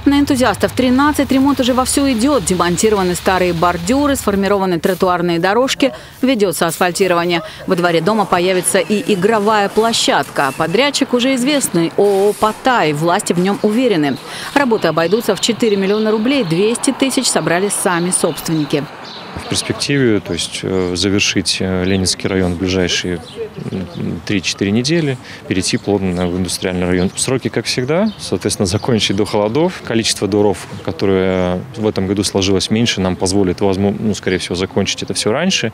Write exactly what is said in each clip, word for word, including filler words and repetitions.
На энтузиастов тринадцать ремонт уже вовсю идет. Демонтированы старые бордюры, сформированы тротуарные дорожки, ведется асфальтирование. Во дворе дома появится и игровая площадка. Подрядчик уже известный – ООО «Паттай». Власти в нем уверены. Работы обойдутся в четыре миллиона рублей, двести тысяч собрали сами собственники. В перспективе, то есть завершить Ленинский район в ближайшие три-четыре недели, перейти плотно в индустриальный район. Сроки, как всегда, соответственно, закончить до холодов. Количество дворов, которое в этом году сложилось меньше, нам позволит, возможно, ну, скорее всего, закончить это все раньше.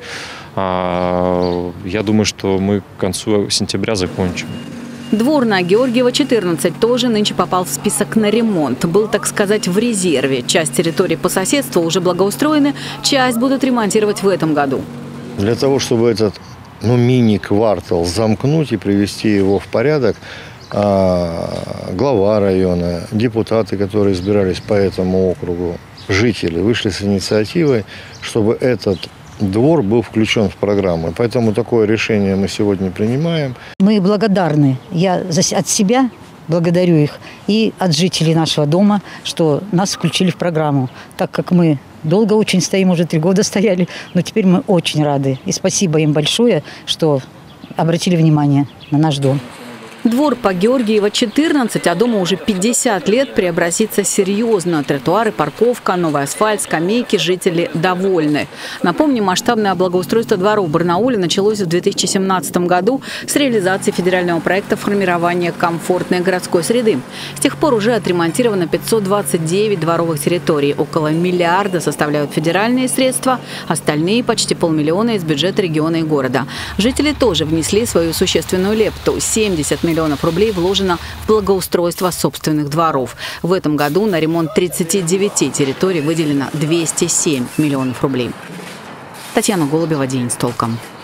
Я думаю, что мы к концу сентября закончим. Двор на Георгиева, четырнадцать, тоже нынче попал в список на ремонт. Был, так сказать, в резерве. Часть территории по соседству уже благоустроены, часть будут ремонтировать в этом году. Для того, чтобы этот ну, мини-квартал замкнуть и привести его в порядок, глава района, депутаты, которые избирались по этому округу, жители вышли с инициативой, чтобы этот двор был включен в программу. Поэтому такое решение мы сегодня принимаем. Мы благодарны. Я от себя благодарю их и от жителей нашего дома, что нас включили в программу. Так как мы долго очень стоим, уже три года стояли, но теперь мы очень рады. И спасибо им большое, что обратили внимание на наш дом. Двор по Георгиева, четырнадцать, а дому уже пятьдесят лет, преобразится серьезно. Тротуары, парковка, новый асфальт, скамейки, жители довольны. Напомню, масштабное благоустройство дворов в Барнауле началось в две тысячи семнадцатом году с реализации федерального проекта формирования комфортной городской среды. С тех пор уже отремонтировано пятьсот двадцать девять дворовых территорий. Около миллиарда составляют федеральные средства, остальные почти полмиллиона из бюджета региона и города. Жители тоже внесли свою существенную лепту. семьдесят миллионов рублей вложено в благоустройство собственных дворов. В этом году на ремонт тридцати девяти территорий выделено двести семь миллионов рублей. Татьяна Голубева, «День с толком».